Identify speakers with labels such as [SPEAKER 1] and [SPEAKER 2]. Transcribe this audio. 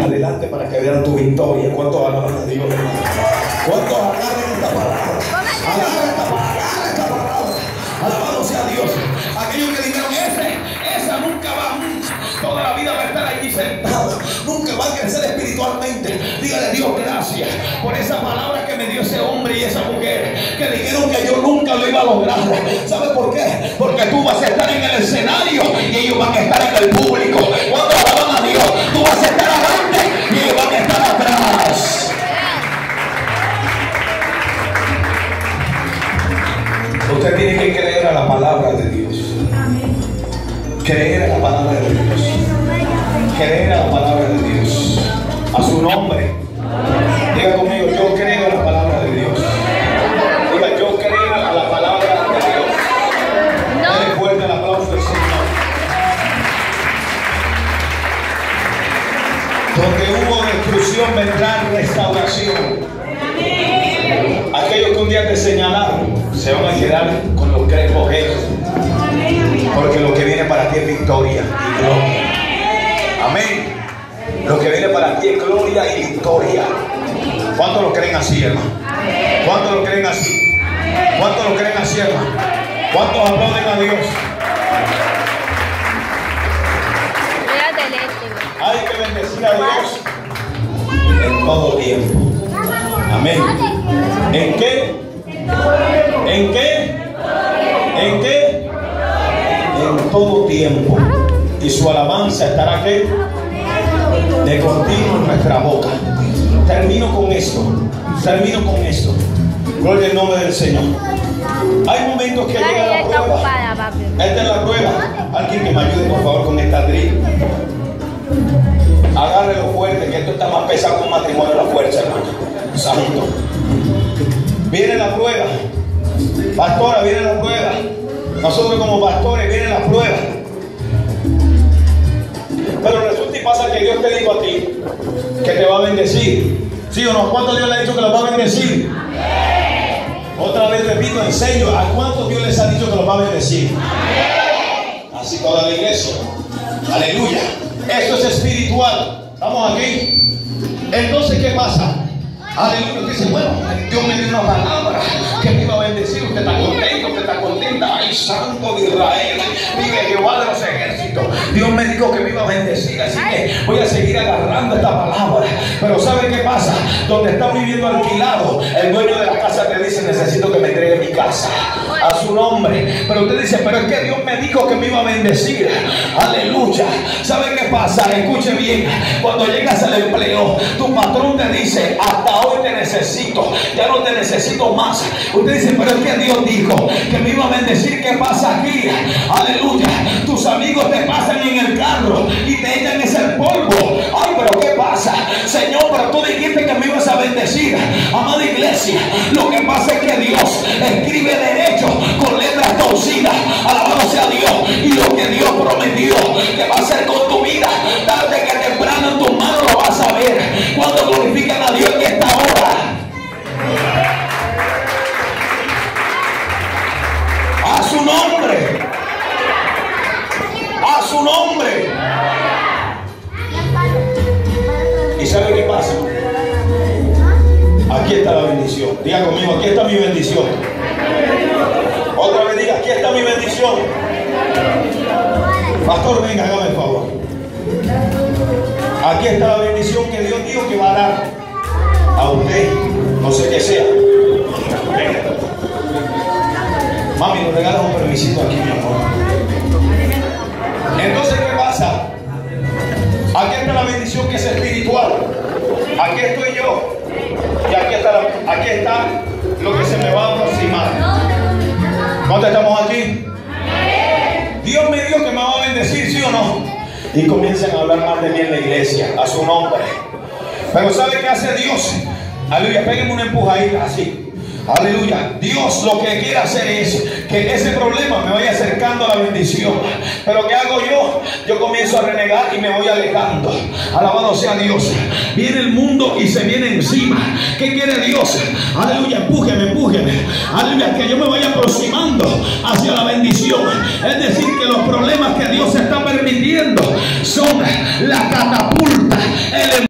[SPEAKER 1] adelante para que vean tu victoria. ¿Cuántos alaban a Dios? ¿Cuántos agarran esta palabra? Agarra esta palabra. Alabado sea Dios. Aquellos que dijeron, esa nunca va, toda la vida va a estar allí sentado, nunca va a crecer espiritualmente. Dígale, Dios, gracias por esa palabra que me dio ese hombre y esa mujer que dijeron que yo nunca lo iba a lograr. ¿Sabe por qué? Porque tú vas a estar en el escenario y ellos van a estar en el público. Cuando alaban a Dios, tú vas a estar adelante y ellos van a estar atrás. Usted tiene que creer a la palabra de Dios. Creer a la palabra de Dios. Creer a la palabra de Dios. A su nombre. Diga conmigo, yo creo a la palabra de Dios. Diga, yo creo a la palabra de Dios. Dale fuerte el aplauso del Señor. Donde hubo destrucción vendrá restauración. Aquellos que un día te señalaron se van a quedar con los crespos ellos. Porque lo que viene para ti es victoria y gloria. Amén. Lo que viene para ti es gloria y victoria. ¿Cuántos lo creen así, hermano? ¿Cuántos lo creen así? ¿Cuántos lo creen así, hermano? ¿Cuántos aplauden a Dios? Hay que bendecir a Dios en todo tiempo. Amén. ¿En qué? ¿En qué? ¿En qué? En todo tiempo. Y su alabanza estará ¿qué? De continuo en nuestra boca. Termino con esto. Gloria al nombre del Señor. Hay momentos que llega la prueba. Esta es la prueba. Alguien que me ayude por favor con esta drill. Agárrelo fuerte, que esto está más pesado que un matrimonio de la fuerza, hermano. Santo. Viene la prueba. Pastora, viene la prueba. Nosotros como pastores viene la prueba. Pero resulta y pasa que Dios te dijo a ti que te va a bendecir. ¿Sí o no? ¿Cuántos Dios le ha dicho que los va a bendecir? Amén. Otra vez repito, enseño. ¿A cuántos Dios les ha dicho que los va a bendecir? Amén. Así toda la iglesia. Aleluya. Esto es espiritual. ¿Estamos aquí? Entonces, ¿qué pasa? Aleluya. Usted dice, bueno, Dios me dio una palabra que me iba a bendecir. Usted está contento, usted está contenta. Ay, santo de Israel, vive Jehová de los ejércitos. Dios me dijo que me iba a bendecir, así que voy a seguir agarrando esta palabra. Pero ¿sabe qué pasa? Donde está viviendo alquilado, el dueño de la casa te dice, necesito que me entregue mi casa. A su nombre. Pero usted dice, pero es que Dios me dijo que me iba a bendecir. Aleluya. ¿Sabe qué pasa? Escuche bien. Cuando llegas al empleo, tu patrón te dice, hasta hoy te necesito, ya no te necesito más. Usted dice, pero es que Dios dijo que me iba a bendecir. ¿Qué pasa aquí? Aleluya. Tus amigos te pasan en el carro y te echan ese polvo. Ay, pero ¿qué pasa? Señor, pero tú dijiste que me ibas a bendecir. Amada iglesia, lo que pasa es que Dios escribe derecho con letras torcidas. Alabado sea Dios. Y lo que Dios prometió que va a hacer con tu vida, tarde que temprano en tus manos lo vas a ver. Cuando glorifican a Dios en esta hora. A su nombre. A su nombre. ¿Y sabe qué pasa? Aquí está la bendición. Diga conmigo, aquí está mi bendición. Otra vez diga, aquí está mi bendición. Pastor, venga, hágame el favor. Aquí está la bendición que Dios dijo que va a dar a usted, no sé qué sea. Venga. Mami, nos regalas un permisito aquí, mi amor. Entonces, ¿qué pasa? Aquí está la bendición que es espiritual. Aquí estoy yo. Y aquí está lo que se me va a aproximar. ¿Cuántos estamos aquí? Dios me dijo que me va a bendecir, ¿sí o no? Y comienzan a hablar mal de mí en la iglesia, a su nombre. Pero ¿sabe qué hace Dios? Aleluya, péguenme una empujadita así. Aleluya. Dios lo que quiere hacer es que ese problema me vaya acercando a la bendición. Pero ¿qué hago yo? Yo comienzo a renegar y me voy alejando. Alabado sea Dios. Viene el mundo y se viene encima. ¿Qué quiere Dios? Aleluya, empújeme. Aleluya, que yo me vaya aproximando hacia la bendición. Es decir, que los problemas que Dios está permitiendo son la catapulta, el